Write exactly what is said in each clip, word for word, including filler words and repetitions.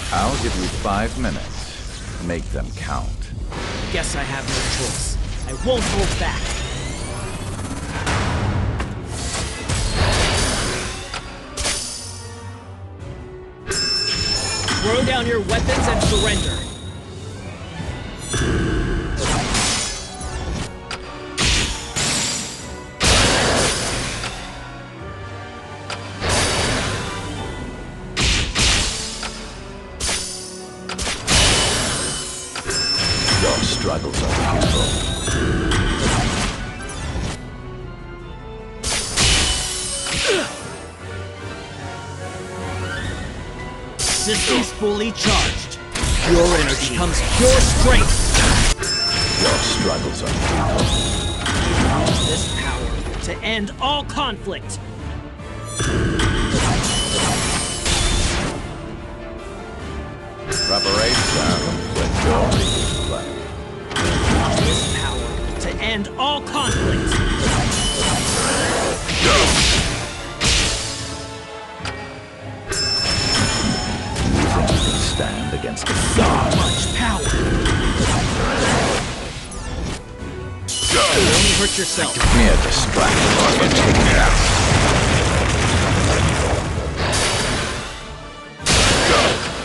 I'll give you five minutes. Make them count. Guess I have no choice. I won't hold back. Throw down your weapons and surrender. Your struggles are futile. Systems fully charged. Pure energy becomes pure strength. Your struggles are futile. Use this power to end all conflict. Preparation with your play. Use this power to end all conflict. Go! Stand against a god. Much power. Go. You only hurt yourself. Mere distraction or get taken out. Go.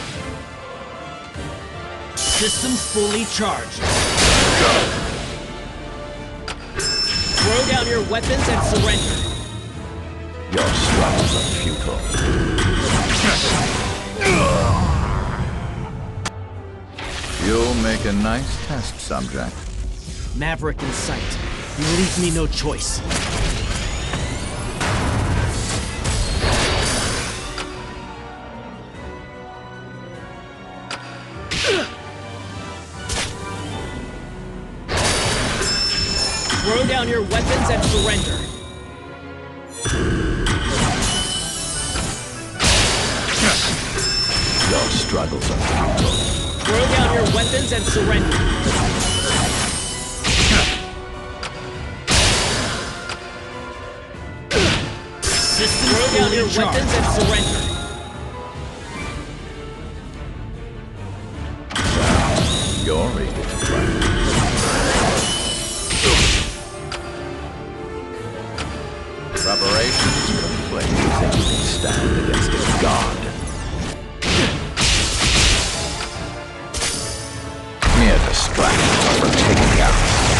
Systems fully charged. Go. Throw down your weapons and surrender. Your struggles are futile. You'll make a nice test subject. Maverick in sight. You leave me no choice. Throw down your weapons and surrender. Your struggles are futile. Throw down your weapons and surrender. System Throw down your charged. weapons and surrender. So, you're eager to play. Preparations complete. You think you can stand against a god? Mere distraction for taking out.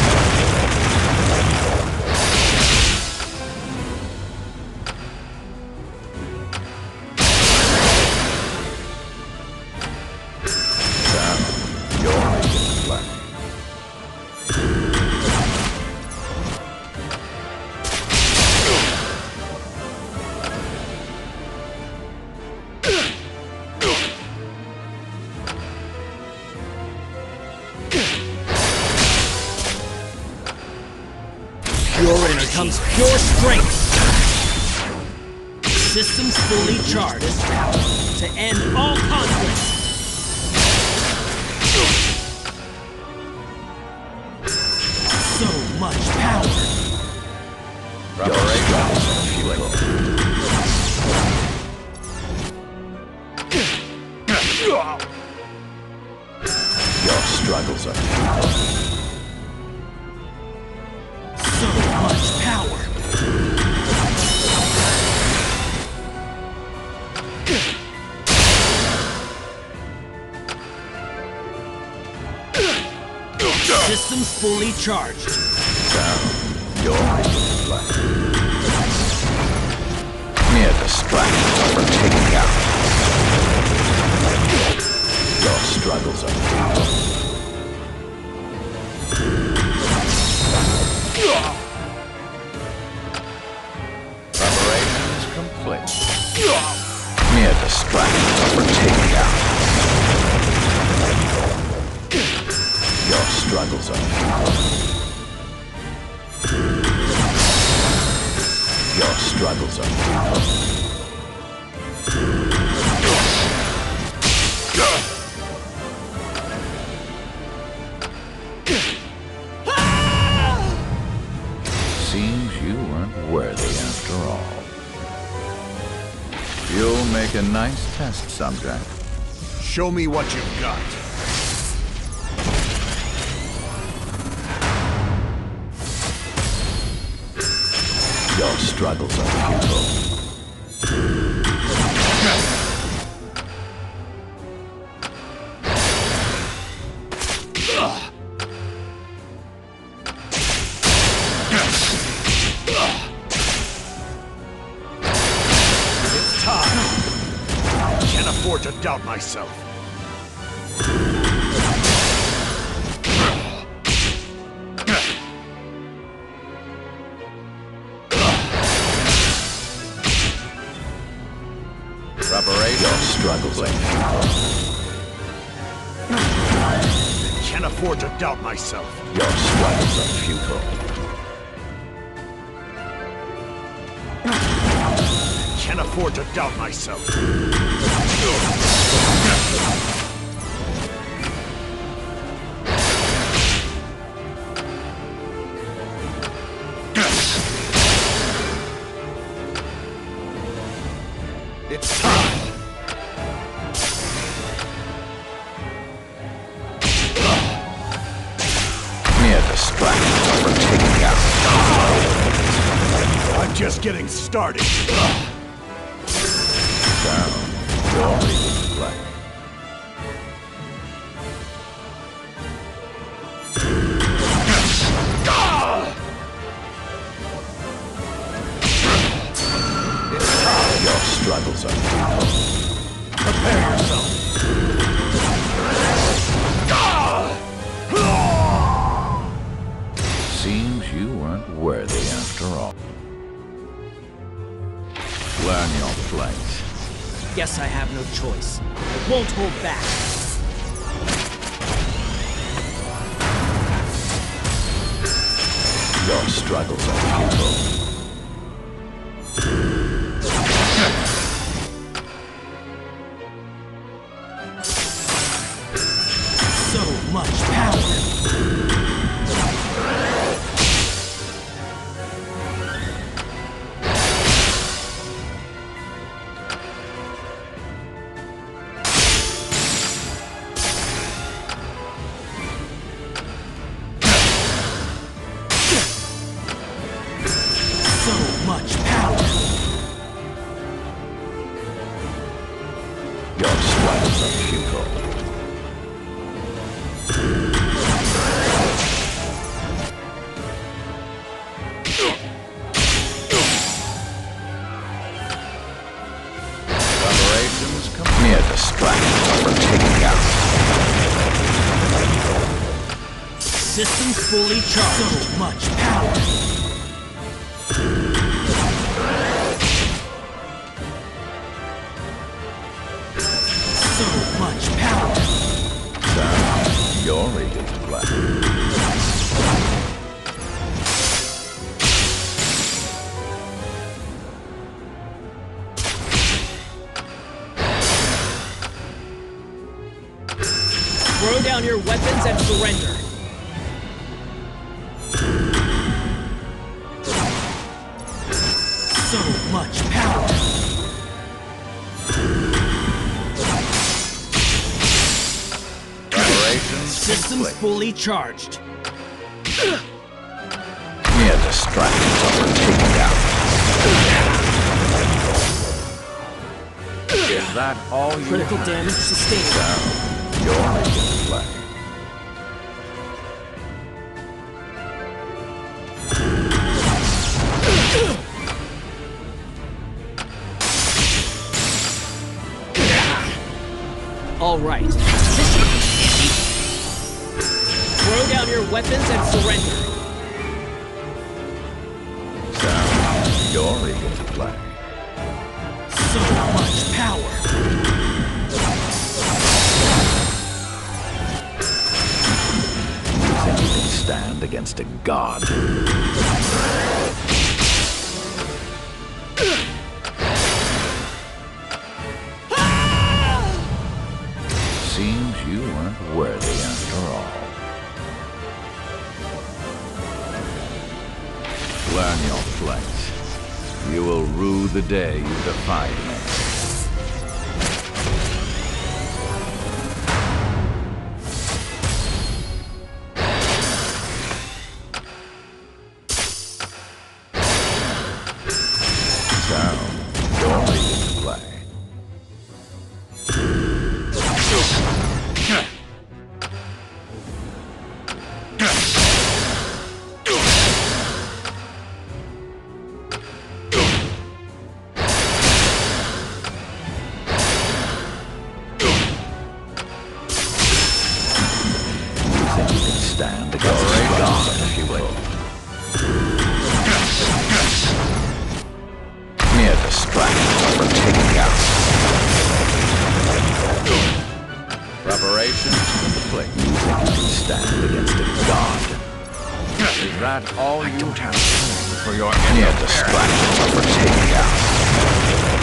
So, you're ready to play. Pure energy comes pure strength. Systems fully charged. This power to end all conflict. So much power. Preparations futile. Your struggles are futile. So much power. Systems fully charged. So, you're ready to play. Mere distraction for taking out. Your struggles are futile. Preparations complete. Mere distraction for taking out. Your struggles are futile. Your struggles are futile. Seems you weren't worthy after all. You'll make a nice test subject. Show me what you've got. Your struggles are futile. It's time. I can't afford to doubt myself. Preparation. Your struggles are futile. I can't afford to doubt myself. Your struggles are futile. I can't afford to doubt myself. It's time. Mere distractions for taking out. I'm just getting started. Down. You're ready to play. Your struggles are futile. Prepare yourself. Seems you weren't worthy after all. Learn your place. Guess I have no choice. I won't hold back. Your struggles are futile. So much power. So much power. Your struggles are futile. Preparations come near distractions for taking out. Systems fully charged. So much power. So much power. Now, you're ready to play. Throw down your weapons and surrender. So much power. Preparations Systems complete. fully charged. Mere distractions are taken out. Is that all you Critical have? damage sustained. Now, you're ready to play. All right. Throw down your weapons and surrender. So, you're ready to play. So much power. You think you can stand against a god? Seems you weren't worthy after all. Learn your place. You will rue the day you defied me. stand against a god, if you will. Mere distraction for taking out. Preparation complete. You think you can stand against a god? Is that all you have for your Mere distraction for taking out.